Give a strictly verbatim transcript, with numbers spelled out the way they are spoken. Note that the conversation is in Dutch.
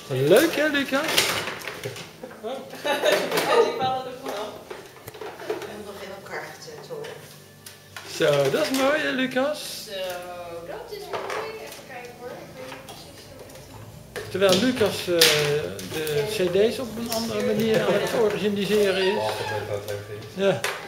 Leuk hè, Lucas? Oh. Die vallen er vanaf. Ik moet nog in elkaar gezet worden. Zo, dat is mooi hè, Lucas? Zo, dat is mooi. Even kijken hoor. Ik weet niet precies hoe het... Terwijl Lucas uh, de cd's op een andere manier aan het organiseren is. Ja.